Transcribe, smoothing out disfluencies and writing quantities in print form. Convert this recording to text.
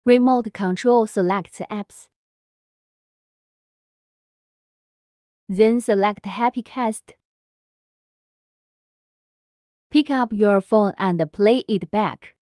Remote Control selects Happycast. Pick up your phone and play it back.